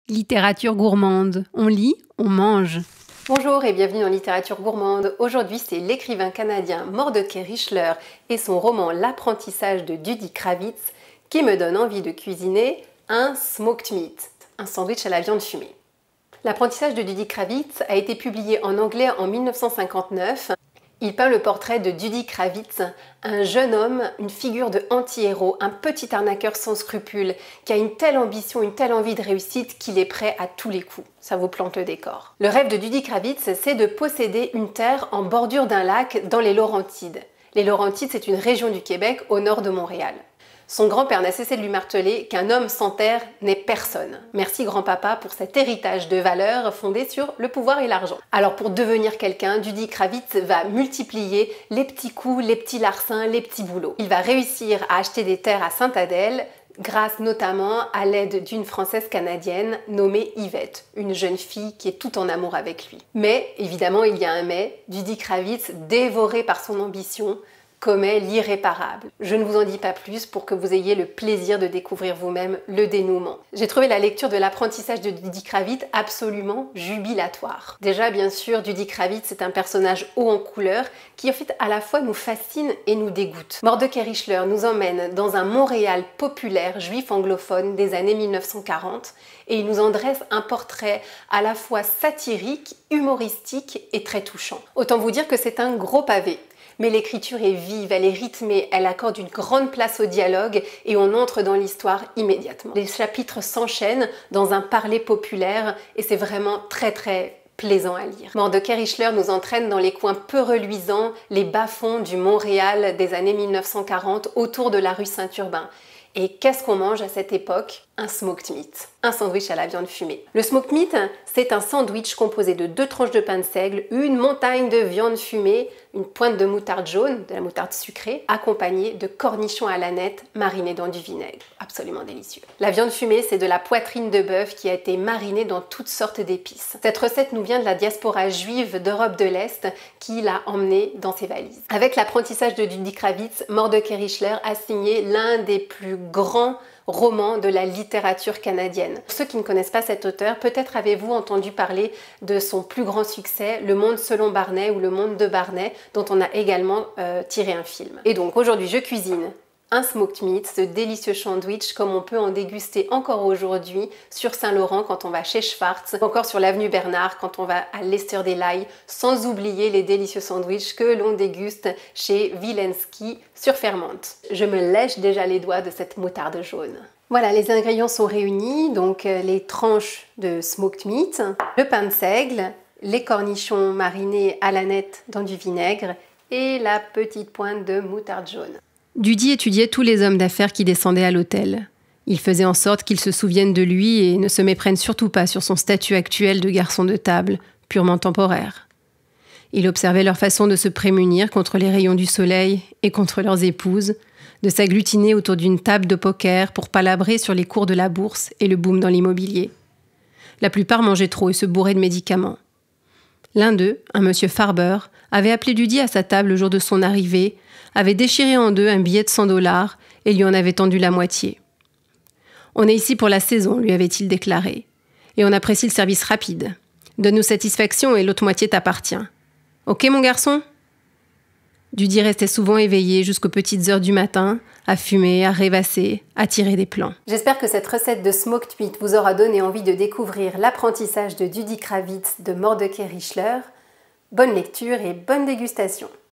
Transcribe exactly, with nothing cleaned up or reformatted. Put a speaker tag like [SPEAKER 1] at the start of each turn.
[SPEAKER 1] Littérature gourmande. On lit, on mange.
[SPEAKER 2] Bonjour et bienvenue dans Littérature gourmande. Aujourd'hui, c'est l'écrivain canadien Mordecai Richler et son roman L'apprentissage de Dudi Kravitz qui me donne envie de cuisiner un smoked meat, un sandwich à la viande fumée. L'apprentissage de Dudi Kravitz a été publié en anglais en mille neuf cent cinquante-neuf. Il peint le portrait de Dudi Kravitz, un jeune homme, une figure de anti-héros, un petit arnaqueur sans scrupules, qui a une telle ambition, une telle envie de réussite qu'il est prêt à tous les coups. Ça vous plante le décor. Le rêve de Dudi Kravitz, c'est de posséder une terre en bordure d'un lac dans les Laurentides. Les Laurentides, c'est une région du Québec au nord de Montréal. Son grand-père n'a cessé de lui marteler qu'un homme sans terre n'est personne. Merci grand-papa pour cet héritage de valeurs fondé sur le pouvoir et l'argent. Alors pour devenir quelqu'un, Dudi Kravitz va multiplier les petits coups, les petits larcins, les petits boulots. Il va réussir à acheter des terres à Sainte-Adèle, grâce notamment à l'aide d'une Française canadienne nommée Yvette, une jeune fille qui est tout en amour avec lui. Mais, évidemment, il y a un mais, Dudi Kravitz, dévoré par son ambition, commet l'irréparable. Je ne vous en dis pas plus pour que vous ayez le plaisir de découvrir vous-même le dénouement. J'ai trouvé la lecture de l'apprentissage de Dudi Kravitz absolument jubilatoire. Déjà, bien sûr, Dudi Kravitz est un personnage haut en couleur qui en fait à la fois nous fascine et nous dégoûte. Mordecai Richler nous emmène dans un Montréal populaire juif anglophone des années mille neuf cent quarante et il nous en dresse un portrait à la fois satirique, humoristique et très touchant. Autant vous dire que c'est un gros pavé. Mais l'écriture est vive, elle est rythmée, elle accorde une grande place au dialogue et on entre dans l'histoire immédiatement. Les chapitres s'enchaînent dans un parler populaire et c'est vraiment très très plaisant à lire. Mordecai Richler nous entraîne dans les coins peu reluisants, les bas-fonds du Montréal des années mille neuf cent quarante autour de la rue Saint-Urbain. Et qu'est-ce qu'on mange à cette époque? Un smoked meat, un sandwich à la viande fumée. Le smoked meat, c'est un sandwich composé de deux tranches de pain de seigle, une montagne de viande fumée, une pointe de moutarde jaune, de la moutarde sucrée, accompagnée de cornichons à l'aneth marinés dans du vinaigre. Absolument délicieux. La viande fumée, c'est de la poitrine de bœuf qui a été marinée dans toutes sortes d'épices. Cette recette nous vient de la diaspora juive d'Europe de l'Est qui l'a emmenée dans ses valises. Avec l'apprentissage de Dudi Kravitz, Mordecai Richler a signé l'un des plus grands roman de la littérature canadienne. Pour ceux qui ne connaissent pas cet auteur, peut-être avez-vous entendu parler de son plus grand succès, Le Monde selon Barnet ou Le Monde de Barnet, dont on a également euh, tiré un film. Et donc aujourd'hui, je cuisine un smoked meat, ce délicieux sandwich comme on peut en déguster encore aujourd'hui sur Saint-Laurent quand on va chez Schwartz, encore sur l'avenue Bernard quand on va à l'Esther-des-Lails, sans oublier les délicieux sandwichs que l'on déguste chez Wilenski sur Fermante. Je me lèche déjà les doigts de cette moutarde jaune. Voilà, les ingrédients sont réunis, donc les tranches de smoked meat, le pain de seigle, les cornichons marinés à l'aneth dans du vinaigre et la petite pointe de moutarde jaune.
[SPEAKER 1] Dudi étudiait tous les hommes d'affaires qui descendaient à l'hôtel. Il faisait en sorte qu'ils se souviennent de lui et ne se méprennent surtout pas sur son statut actuel de garçon de table, purement temporaire. Il observait leur façon de se prémunir contre les rayons du soleil et contre leurs épouses, de s'agglutiner autour d'une table de poker pour palabrer sur les cours de la bourse et le boom dans l'immobilier. La plupart mangeaient trop et se bourraient de médicaments. L'un d'eux, un monsieur Farber, avait appelé Dudi à sa table le jour de son arrivée, avait déchiré en deux un billet de cent dollars et lui en avait tendu la moitié. « On est ici pour la saison », lui avait-il déclaré. « Et on apprécie le service rapide. Donne-nous satisfaction et l'autre moitié t'appartient. Ok, mon garçon ?» Dudi restait souvent éveillé jusqu'aux petites heures du matin, à fumer, à rêvasser, à tirer des plans.
[SPEAKER 2] J'espère que cette recette de smoked meat vous aura donné envie de découvrir l'apprentissage de Dudi Kravitz de Mordecai Richler. Bonne lecture et bonne dégustation!